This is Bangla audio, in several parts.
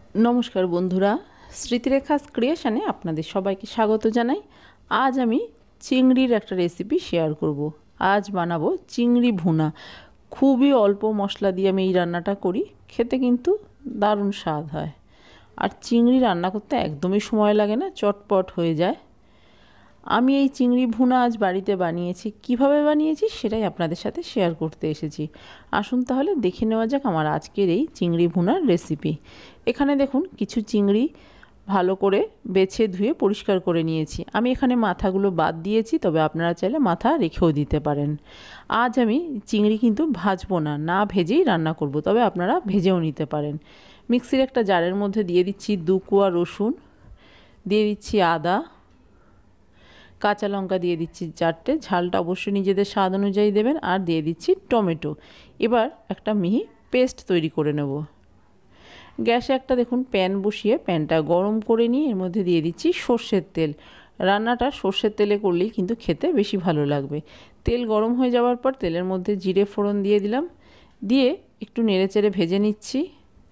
নমস্কার বন্ধুরা, স্মৃতিরেখাস ক্রিয়েশনে আপনাদের সবাইকে স্বাগত জানাই। আজ আমি চিংড়ির একটা রেসিপি শেয়ার করব। আজ বানাবো চিংড়ি ভুনা। খুবই অল্প মশলা দিয়ে আমি এই রান্নাটা করি, খেতে কিন্তু দারুণ স্বাদ হয়। আর চিংড়ি রান্না করতে একদমই সময় লাগে না, চটপট হয়ে যায়। আমি এই চিংড়ি ভুনা আজ বাড়িতে বানিয়েছি। কিভাবে বানিয়েছি সেটাই আপনাদের সাথে শেয়ার করতে এসেছি। আসুন তাহলে দেখে নেওয়া যাক আমার আজকের এই চিংড়ি ভুনার রেসিপি। এখানে দেখুন কিছু চিংড়ি ভালো করে বেছে ধুয়ে পরিষ্কার করে নিয়েছি। আমি এখানে মাথাগুলো বাদ দিয়েছি, তবে আপনারা চাইলে মাথা রেখেও দিতে পারেন। আজ আমি চিংড়ি কিন্তু ভাজবো না, না ভেজেই রান্না করব, তবে আপনারা ভেজেও নিতে পারেন। মিক্সির একটা জারের মধ্যে দিয়ে দিচ্ছি 2 কোয়া রসুন, দিয়ে দিচ্ছি আদা, কাঁচা লঙ্কা দিয়ে দিচ্ছি 4টে, ঝালটা অবশ্যই নিজেদের স্বাদ অনুযায়ী দেবেন, আর দিয়ে দিচ্ছি টমেটো। এবার একটা মিহি পেস্ট তৈরি করে নেব। গ্যাসে একটা দেখুন প্যান বসিয়ে প্যানটা গরম করে নিয়ে এর মধ্যে দিয়ে দিচ্ছি সর্ষের তেল। রান্নাটা সর্ষের তেলে করলেই কিন্তু খেতে বেশি ভালো লাগবে। তেল গরম হয়ে যাওয়ার পর তেলের মধ্যে জিরে ফোড়ন দিয়ে দিলাম, দিয়ে একটু নেড়েচেড়ে ভেজে নিচ্ছি।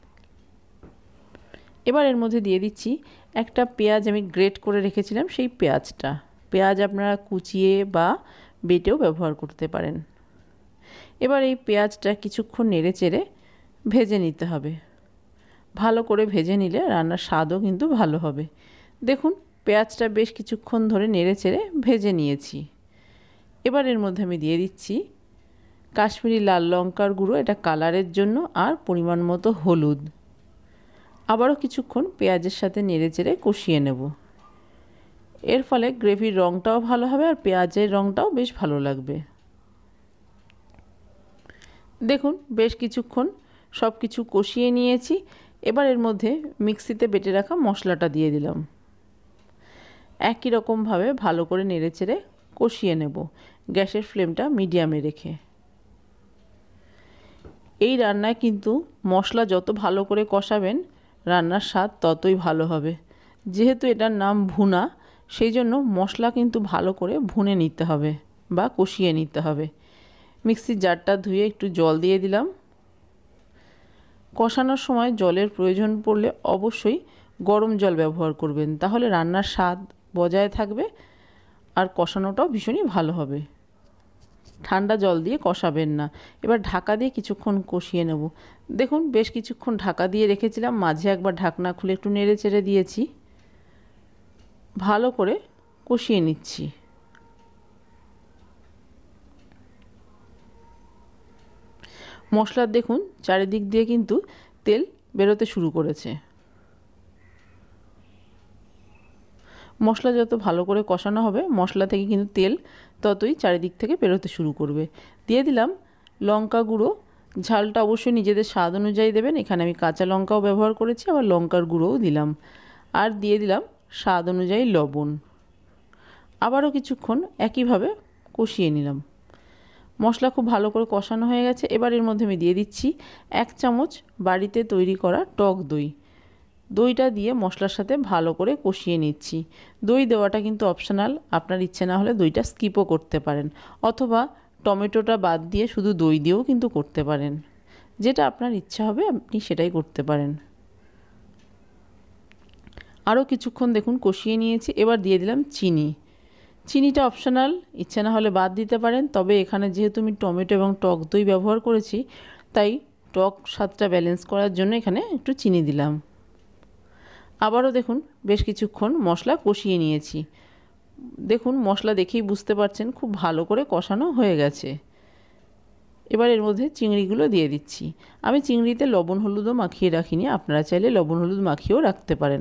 এবার এর মধ্যে দিয়ে দিচ্ছি একটা পেঁয়াজ, আমি গ্রেট করে রেখেছিলাম সেই পেঁয়াজটা। পেঁয়াজ আপনারা কুচিয়ে বা বেটেও ব্যবহার করতে পারেন। এবার এই পেঁয়াজটা কিছুক্ষণ নেড়েচেড়ে ভেজে নিতে হবে। ভালো করে ভেজে নিলে রান্নার স্বাদও কিন্তু ভালো হবে। দেখুন পেঁয়াজটা বেশ কিছুক্ষণ ধরে নেড়েচেড়ে ভেজে নিয়েছি। এবার এর মধ্যে আমি দিয়ে দিচ্ছি কাশ্মীরি লাল লঙ্কার গুঁড়ো, এটা কালারের জন্য, আর পরিমাণ মতো হলুদ। আবারও কিছুক্ষণ পেঁয়াজের সাথে নেড়েচেড়ে কষিয়ে নেব। এর ফলে গ্রেভির রঙটাও ভালো হবে আর পেঁয়াজের রঙটাও বেশ ভালো লাগবে। দেখুন বেশ কিছুক্ষণ সব কিছু কষিয়ে নিয়েছি। এবার এর মধ্যে মিক্সিতে বেটে রাখা মশলাটা দিয়ে দিলাম। একই রকমভাবে ভালো করে নেড়েচেড়ে কষিয়ে নেব, গ্যাসের ফ্লেমটা মিডিয়ামে রেখে। এই রান্নায় কিন্তু মশলা যত ভালো করে কষাবেন রান্নার স্বাদ ততই ভালো হবে। যেহেতু এটার নাম ভুনা, সেই জন্য মশলা কিন্তু ভালো করে ভুনে নিতে হবে বা কষিয়ে নিতে হবে। মিক্সির জারটা ধুয়ে একটু জল দিয়ে দিলাম। কষানোর সময় জলের প্রয়োজন পড়লে অবশ্যই গরম জল ব্যবহার করবেন, তাহলে রান্নার স্বাদ বজায় থাকবে আর কষানোটাও ভীষণই ভালো হবে। ঠান্ডা জল দিয়ে কষাবেন না। এবার ঢাকা দিয়ে কিছুক্ষণ কষিয়ে নেব। দেখুন বেশ কিছুক্ষণ ঢাকা দিয়ে রেখেছিলাম, মাঝে একবার ঢাকনা খুলে একটু নেড়ে চেড়ে দিয়েছি। ভালো করে কষিয়ে নিচ্ছি। মশলার দেখুন চারিদিক দিয়ে কিন্তু তেল বেরোতে শুরু করেছে। মশলা যত ভালো করে কষানো হবে মশলা থেকে কিন্তু তেল ততই চারিদিক থেকে বেরোতে শুরু করবে। দিয়ে দিলাম লঙ্কা গুঁড়ো, ঝালটা অবশ্যই নিজেদের স্বাদ অনুযায়ী দেবেন। এখানে আমি কাঁচা লঙ্কাও ব্যবহার করেছি, আবার লঙ্কার গুঁড়োও দিলাম। আর দিয়ে দিলাম স্বাদ অনুযায়ী লবণ। আবারও কিছুক্ষণ একইভাবে কষিয়ে নিলাম। মশলা খুব ভালো করে কষানো হয়ে গেছে। এবার এর মধ্যে আমি দিয়ে দিচ্ছি 1 চামচ বাড়িতে তৈরি করা টক দই। দইটা দিয়ে মশলার সাথে ভালো করে কষিয়ে নিচ্ছি। দই দেওয়াটা কিন্তু অপশনাল, আপনার ইচ্ছে না হলে দইটা স্কিপও করতে পারেন, অথবা টমেটোটা বাদ দিয়ে শুধু দই দিয়েও কিন্তু করতে পারেন। যেটা আপনার ইচ্ছা হবে আপনি সেটাই করতে পারেন। আরও কিছুক্ষণ দেখুন কষিয়ে নিয়েছি। এবার দিয়ে দিলাম চিনি। চিনিটা অপশনাল, ইচ্ছে না হলে বাদ দিতে পারেন, তবে এখানে যেহেতু আমি টমেটো এবং টক দই ব্যবহার করেছি তাই টক স্বাদটা ব্যালেন্স করার জন্য এখানে একটু চিনি দিলাম। আবারও দেখুন বেশ কিছুক্ষণ মশলা কষিয়ে নিয়েছি। দেখুন মশলা দেখেই বুঝতে পারছেন খুব ভালো করে কষানো হয়ে গেছে। এবার এর মধ্যে চিংড়িগুলো দিয়ে দিচ্ছি। আমি চিংড়িতে লবণ হলুদও মাখিয়ে রাখিনি, আপনারা চাইলে লবণ হলুদ মাখিয়েও রাখতে পারেন।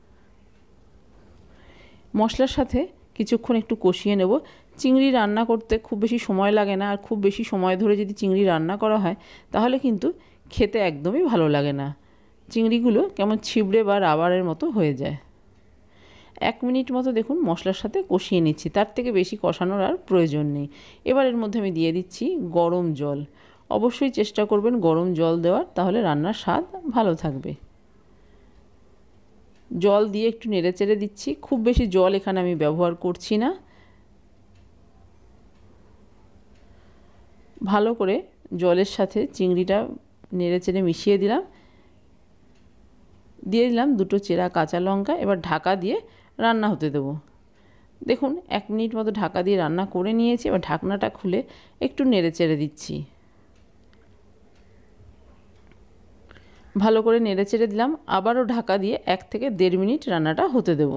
মশলার সাথে কিছুক্ষণ একটু কষিয়ে নেব। চিংড়ি রান্না করতে খুব বেশি সময় লাগে না, আর খুব বেশি সময় ধরে যদি চিংড়ি রান্না করা হয় তাহলে কিন্তু খেতে একদমই ভালো লাগে না। চিংড়িগুলো কেমন ছিবড়ে বা রাবারের মতো হয়ে যায়। 1 মিনিট মতো দেখুন মশলার সাথে কষিয়ে নিচ্ছি, তার থেকে বেশি কষানোর আর প্রয়োজন নেই। এবার এর মধ্যে আমি দিয়ে দিচ্ছি গরম জল। অবশ্যই চেষ্টা করবেন গরম জল দেওয়ার, তাহলে রান্নার স্বাদ ভালো থাকবে। জল দিয়ে একটু নেড়েচেড়ে দিচ্ছি। খুব বেশি জল এখানে আমি ব্যবহার করছি না। ভালো করে জলের সাথে চিংড়িটা নেড়েচেড়ে মিশিয়ে দিলাম। দিয়ে দিলাম দুটো চেরা কাঁচা লঙ্কা। এবার ঢাকা দিয়ে রান্না হতে দেবো। দেখুন 1 মিনিট মতো ঢাকা দিয়ে রান্না করে নিয়েছি। এবার ঢাকনাটা খুলে একটু নেড়ে চেড়ে দিচ্ছি। ভালো করে নেড়ে চেড়ে দিলাম। আবারও ঢাকা দিয়ে 1 থেকে 1.5 মিনিট রান্নাটা হতে দেব।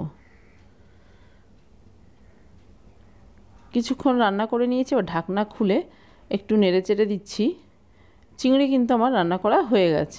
কিছুক্ষণ রান্না করে নিয়েছি। এবার ঢাকনা খুলে একটু নেড়ে চেড়ে দিচ্ছি। চিংড়ি কিন্তু আমার রান্না করা হয়ে গেছে।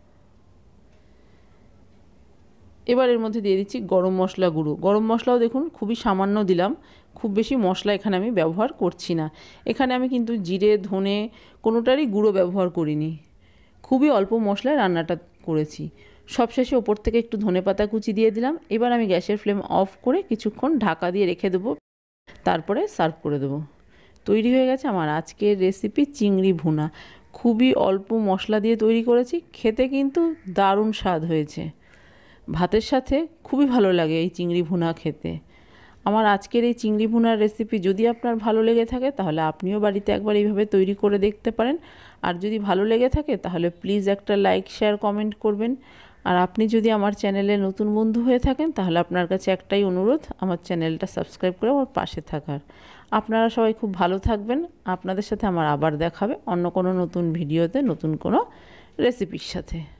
এবার এর মধ্যে দিয়ে দিচ্ছি গরম মশলা গুঁড়ো। গরম মশলাও দেখুন খুবই সামান্য দিলাম, খুব বেশি মশলা এখানে আমি ব্যবহার করছি না। এখানে আমি কিন্তু জিরে ধনে কোনোটারই গুঁড়ো ব্যবহার করিনি, খুবই অল্প মশলায় রান্নাটা করেছি। সবশেষে ওপর থেকে একটু ধনেপাতা কুচি দিয়ে দিলাম। এবার আমি গ্যাসের ফ্লেম অফ করে কিছুক্ষণ ঢাকা দিয়ে রেখে দেবো, তারপরে সার্ভ করে দেবো। তৈরি হয়ে গেছে আমার আজকের রেসিপি চিংড়ি ভুনা। খুবই অল্প মশলা দিয়ে তৈরি করেছি, খেতে কিন্তু দারুণ স্বাদ হয়েছে। ভাতের সাথে খুবই ভালো লাগে এই চিংড়ি ভুনা খেতে। আমার আজকের এই চিংড়ি ভুনার রেসিপি যদি আপনার ভালো লেগে থাকে তাহলে আপনিও বাড়িতে একবার এইভাবে তৈরি করে দেখতে পারেন। আর যদি ভালো লেগে থাকে তাহলে প্লিজ একটা লাইক শেয়ার কমেন্ট করবেন। আর আপনি যদি আমার চ্যানেলে নতুন বন্ধু হয়ে থাকেন তাহলে আপনার কাছে একটাই অনুরোধ, আমার চ্যানেলটা সাবস্ক্রাইব করে আমার পাশে থাকার। আপনারা সবাই খুব ভালো থাকবেন। আপনাদের সাথে আমার আবার দেখা হবে অন্য কোনো নতুন ভিডিওতে নতুন কোনো রেসিপির সাথে।